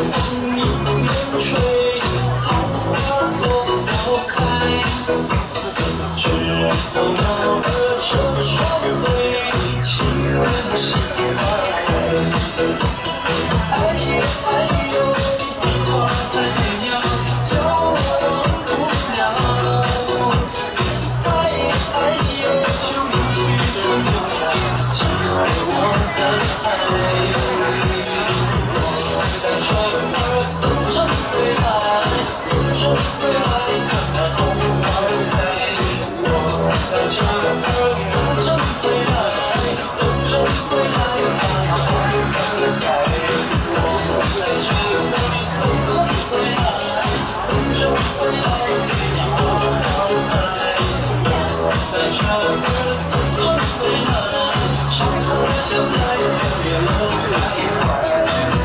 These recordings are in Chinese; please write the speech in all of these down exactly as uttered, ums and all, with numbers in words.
风迎面吹，桃花朵朵开，枝头鸟儿成双对，情人心花开。哎呦哎呦，一花太美妙，叫我忘不了。哎哎呦，就一曲春又来，寄回我的爱。在这儿等着回来，等着回来，看那红花开。我在这儿等着回来，等着回来，看那红花开。我在这儿等着回来，等着回来，看那红花开。我在这儿等着回来，上次现在别了开怀。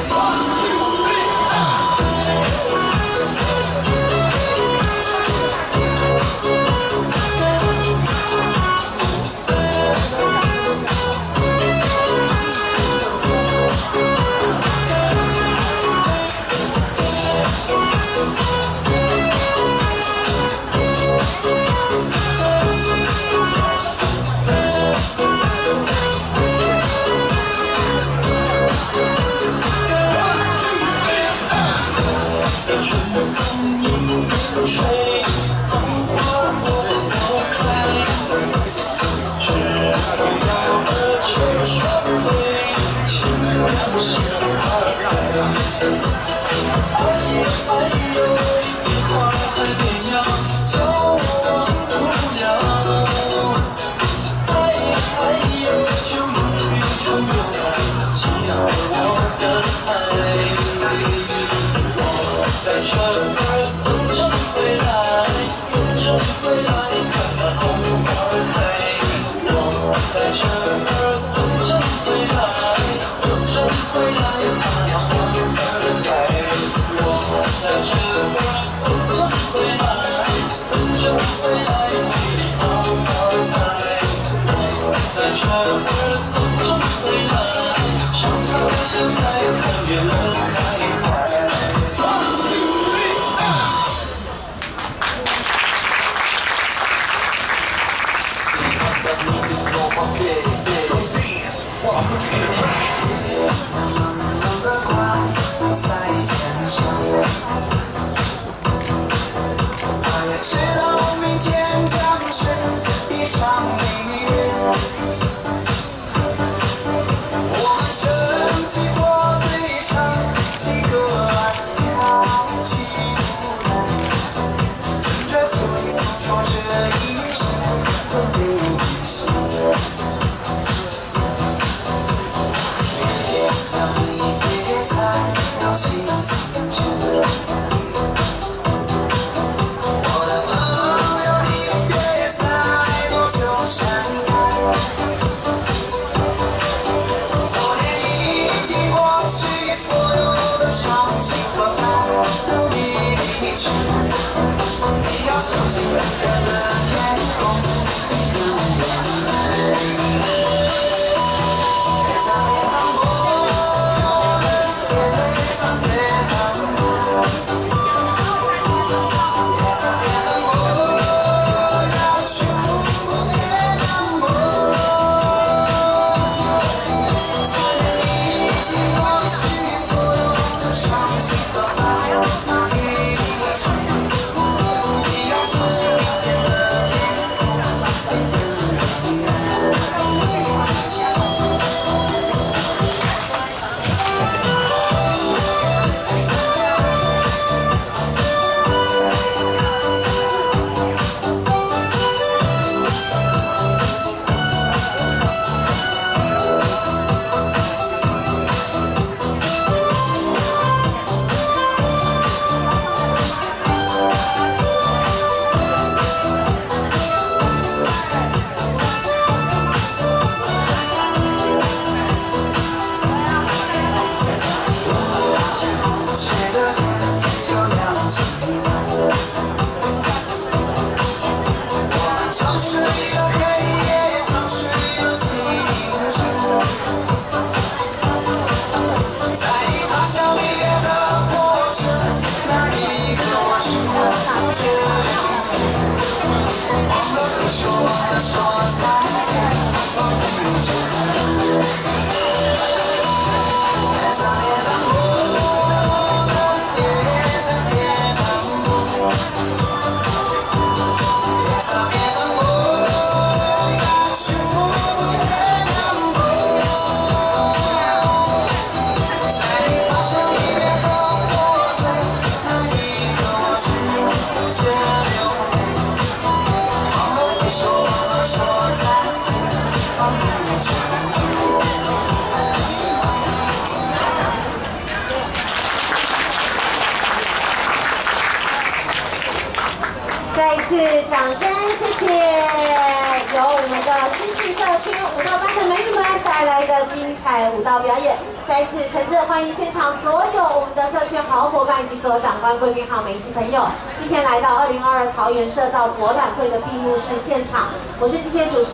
吹，桃花朵朵开，枝头鸟儿成双对，情人心花开。哎呦哎呦，一花太美妙，叫我忘不了。哎哎呦，就一曲春又来，寄回我的爱。我在这儿等着回来，等着回来，看那红花开。我在这儿等着回来，等着回来，看那红花开。我在这儿等着回来，等着回来，看那红花开。我在这儿等着回来，上苍现在看遍了开怀。 冷的光在天上，他也知道明天将是一场迷日。我们升起火堆唱起歌儿，跳起舞来，趁着秋意诉说这一生的悲喜。心思着，我的朋友，你别再多愁善说忘了说再见，忘了永久。别再别再梦，别再别再梦，别再别再梦，就不别再梦。在你发现里面的火柴，那一刻我只有节流。 说忘了说再见，忘了永久。 再一次掌声，谢谢由我们的新市社区舞蹈班的美女们带来的精彩舞蹈表演。再一次诚挚欢迎现场所有我们的社区好伙伴以及所有长官、贵宾好媒体朋友，今天来到二零二二桃园社造博览会的闭幕式现场，我是今天主持。